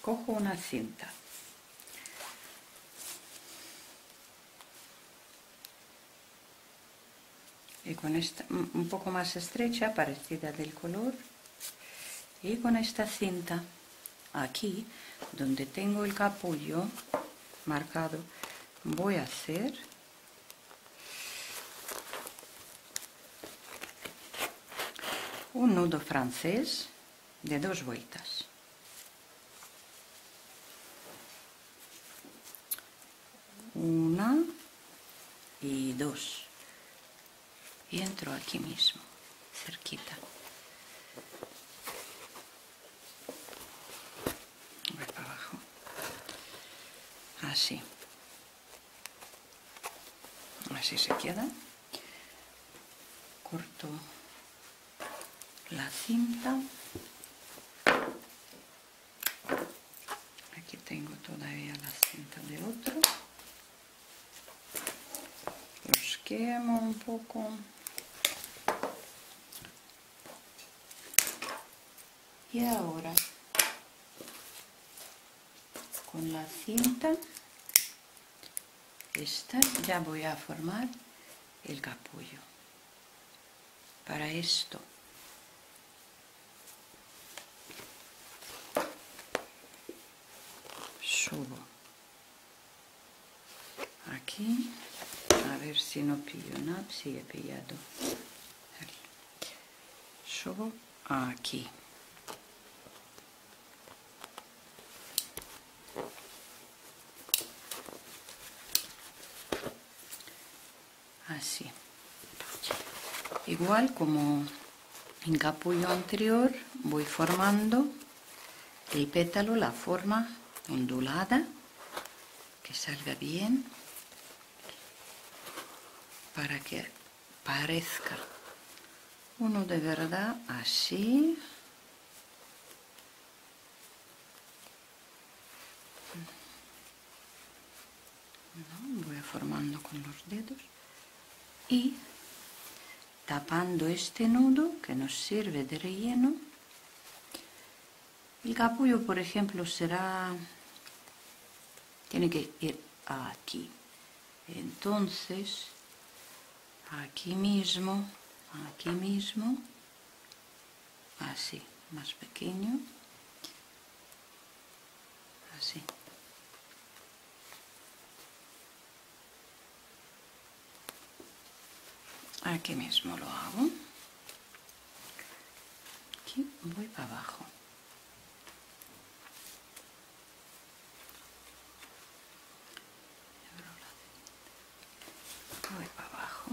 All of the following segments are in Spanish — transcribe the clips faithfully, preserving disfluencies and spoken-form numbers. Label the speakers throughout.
Speaker 1: cojo una cinta y con esta un poco más estrecha, parecida del color, y con esta cinta aquí donde tengo el capullo marcado voy a hacer un nudo francés de dos vueltas. Una y dos. Y entro aquí mismo, cerquita. Voy para abajo. Así. Así se queda. Corto la cinta. Aquí tengo todavía la cinta del otro. Los quemo un poco. Y ahora con la cinta esta ya voy a formar el capullo. Para esto subo aquí, a ver si no pillo nada, si he pillado. Subo aquí. Así. Igual como en capullo anterior, voy formando el pétalo, la forma ondulada, que salga bien, para que parezca uno de verdad así. ¿No? Voy formando con los dedos y tapando este nudo que nos sirve de relleno. El capullo, por ejemplo, será, tiene que ir aquí, entonces aquí mismo, aquí mismo, así, más pequeño, así. Aquí mismo lo hago. Aquí voy para abajo. Voy para abajo.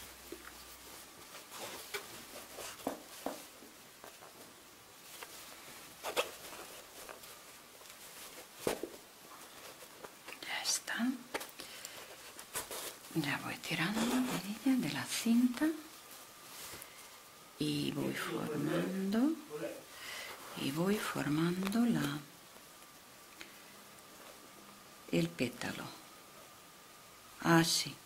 Speaker 1: Ya está. Ya voy tirando de ella, de la cinta, y voy formando y voy formando la el pétalo así,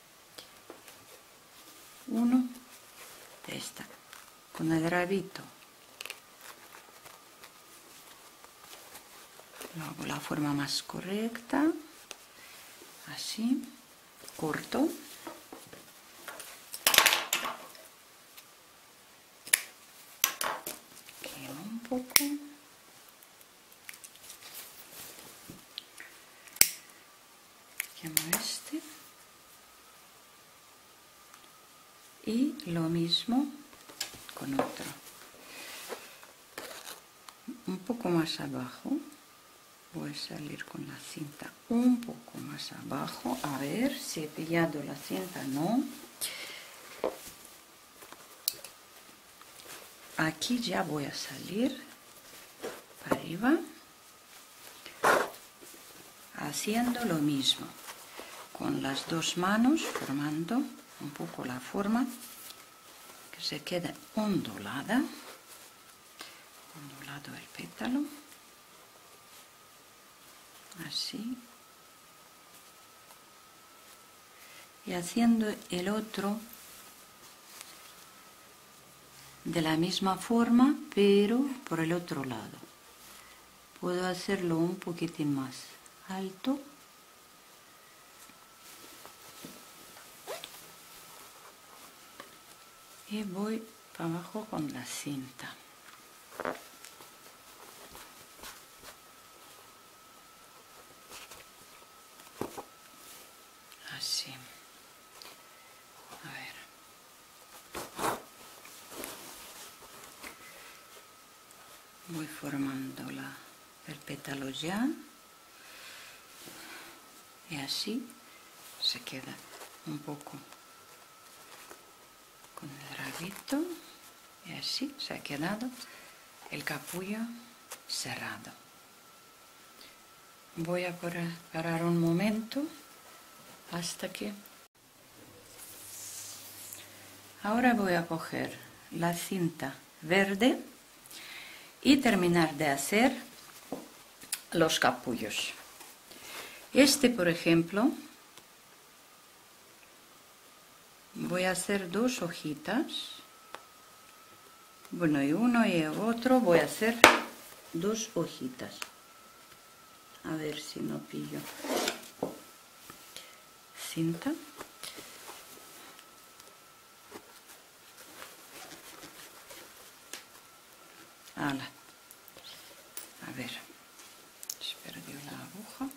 Speaker 1: uno de esta con el rabito, lo hago la forma más correcta, así, corto. Un poco, quemo este y lo mismo con otro, un poco más abajo. Voy a salir con la cinta un poco más abajo, a ver si he pillado la cinta. No, aquí ya voy a salir para arriba, haciendo lo mismo con las dos manos, formando un poco la forma que se quede ondulada, ondulado el pétalo, así, y haciendo el otro de la misma forma, pero por el otro lado, puedo hacerlo un poquitín más alto. Y voy para abajo con la cinta. Así. A ver. Voy formando la, el pétalo ya. Y así se queda un poco con el rabito. Y así se ha quedado el capullo cerrado. Voy a parar un momento hasta que... Ahora voy a coger la cinta verde y terminar de hacer los capullos. Este, por ejemplo, voy a hacer dos hojitas. Bueno, y uno y otro voy a hacer dos hojitas. A ver si no pillo cinta. Ala. A ver, se perdió la aguja.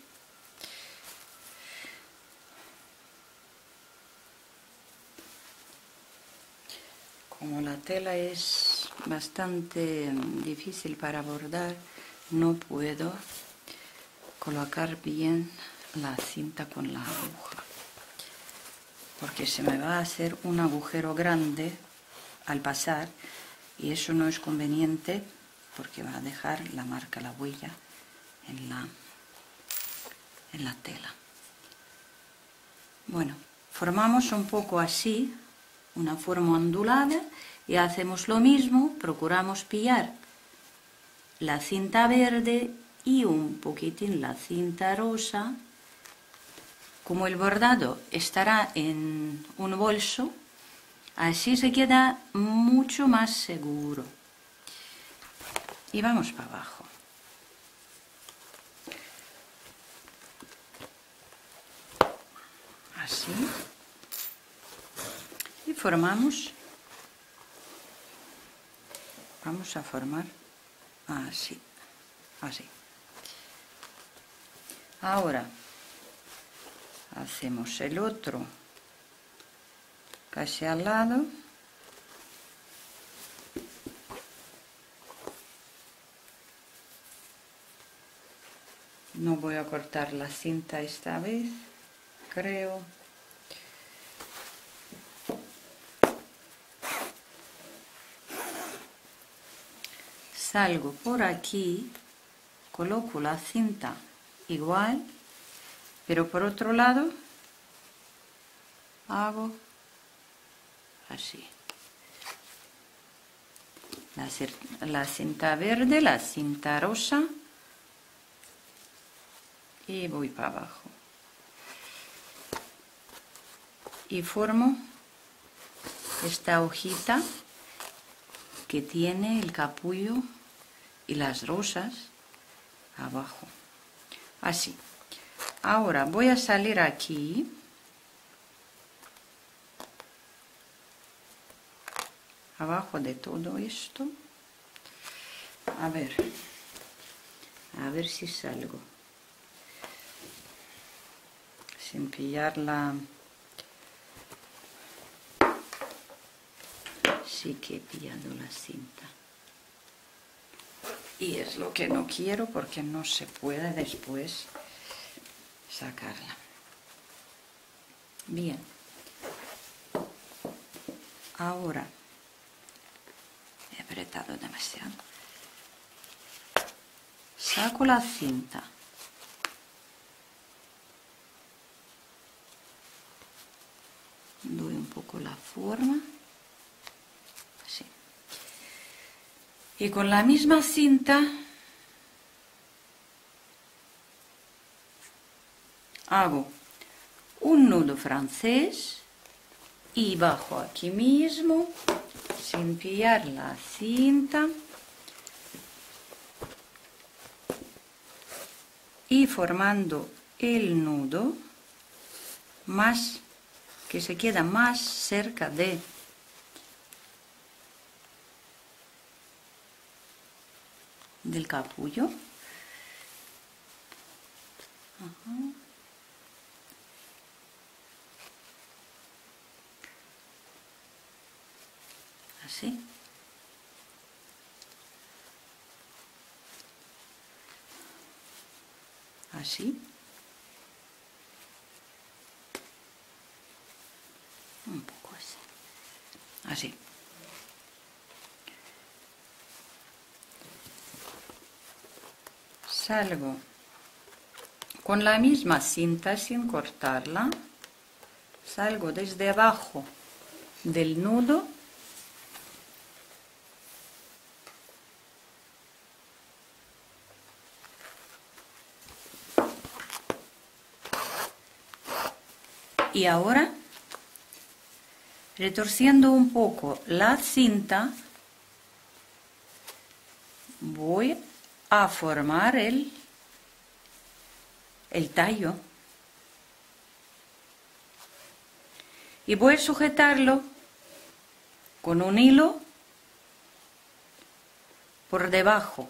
Speaker 1: Como la tela es bastante difícil para bordar, no puedo colocar bien la cinta con la aguja, porque se me va a hacer un agujero grande al pasar y eso no es conveniente porque va a dejar la marca, la huella en la, en la tela. Bueno, formamos un poco así, una forma ondulada, y hacemos lo mismo, procuramos pillar la cinta verde y un poquitín la cinta rosa. Como el bordado estará en un bolso, así se queda mucho más seguro. Y vamos para abajo. Así. Y formamos. Vamos a formar así. Así. Ahora hacemos el otro casi al lado. No voy a cortar la cinta esta vez, creo. Salgo por aquí, coloco la cinta igual, pero por otro lado hago así. La, la cinta verde, la cinta rosa, y voy para abajo. Y formo esta hojita que tiene el capullo y las rosas abajo. Así. Ahora voy a salir aquí. Abajo de todo esto. A ver. A ver si salgo. Sin pillar la... Sí que he pillado la cinta. Y es lo que no quiero porque no se puede después sacarla. Bien. Ahora he apretado demasiado. Saco la cinta. Doy un poco la forma. Así. Y con la misma cinta hago un nudo francés y bajo aquí mismo sin pillar la cinta. y formando el nudo más que se queda más cerca de del capullo. Ajá. Así. Así. Un poco así. Así. Salgo con la misma cinta sin cortarla. Salgo desde abajo del nudo y ahora, retorciendo un poco la cinta, voy a formar el, el tallo y voy a sujetarlo con un hilo por debajo.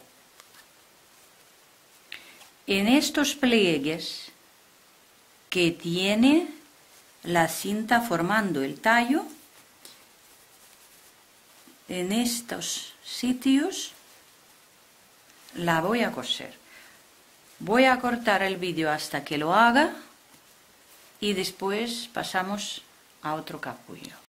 Speaker 1: En estos pliegues que tiene la cinta formando el tallo, en estos sitios la voy a coser. Voy a cortar el vídeo hasta que lo haga y después pasamos a otro capullo.